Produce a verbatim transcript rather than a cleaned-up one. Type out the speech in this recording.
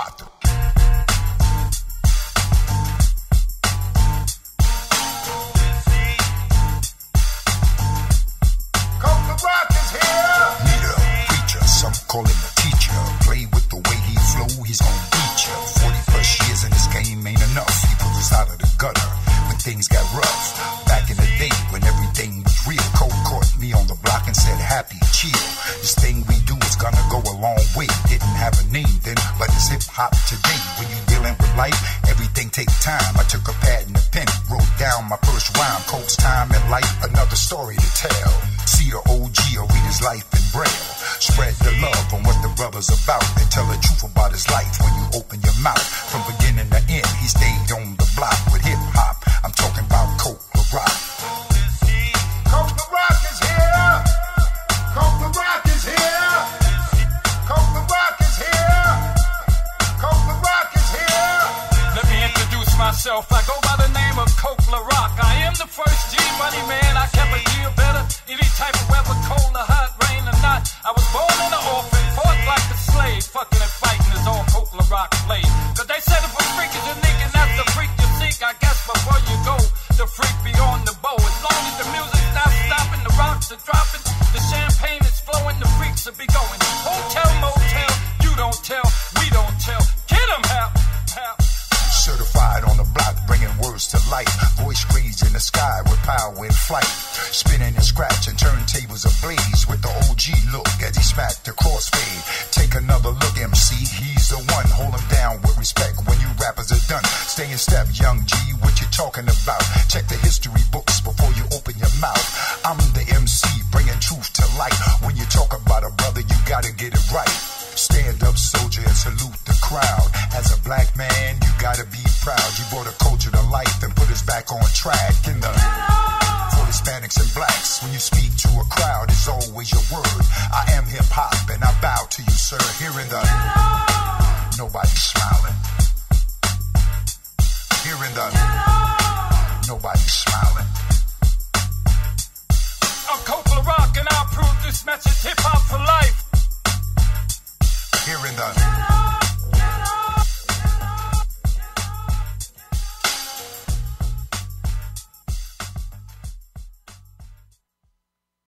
quattro. Some call him a teacher. Play with the way he flow, he's gon' beat ya. Forty plus years in this game ain't enough. He put us out of the gutter when things got rough. Back in the day when everything was real, Coke caught me on the block and said, "Happy, chill. This thing we do is gonna go a long way." Didn't have a name then, but it's hip hop today. When you dealing with life, everything take time. I took a pad and a pen, wrote down my first rhyme. Coke's time in life, another story to tell. See the O G or read his life in braille. Spread the love on what the brother's about and tell the truth about his life when you open your mouth. From beginning to end, he stayed on the block with hip hop. I'm talking about Coke La Rock. Coke La Rock is here. Coke La Rock is here. Coke La Rock is here. Coke La Rock is here. Let me introduce myself. I go by the name of Coke La Rock. I am the first G Money man. I kept a year better. Any type of weather, cold or hot, rain or not. I was born in an orphan, fought like a slave. Fucking and fighting is all Coke La Rock played. Cause they said if a freak is unique and that's the freak you seek, I guess before you go, the freak be on the bow. As long as the music's not stopping, the rocks are dropping, the champagne is flowing, the freaks will be going. Hotel, motel, you don't tell, we don't tell. Get 'em, hap, hap. Certified on the block, bringing words to life. Voice raised in the sky with power in flight. Spinning and scratching, turntables ablaze with the O G look as he smacked the crossfade. Take another look, M C, he's the one. Hold him down with respect when you rappers are done. Stay in step, young G, what you talking about? Check the history books before you open your mouth. I'm the M C, bringing truth to light. When you talk about a brother, you gotta get it right. Stand up, soldier, and salute the crowd. As a black man, you gotta be proud. You brought a culture to life and put us back on track. In the for Hispanics and blacks, when you speak to a crowd, it's always your word. I am hip hop, and I bow to you, sir. Here in the nobody's smiling. Here in the nobody's smiling. I'm Coke La Rock, and I prove this message hip hop.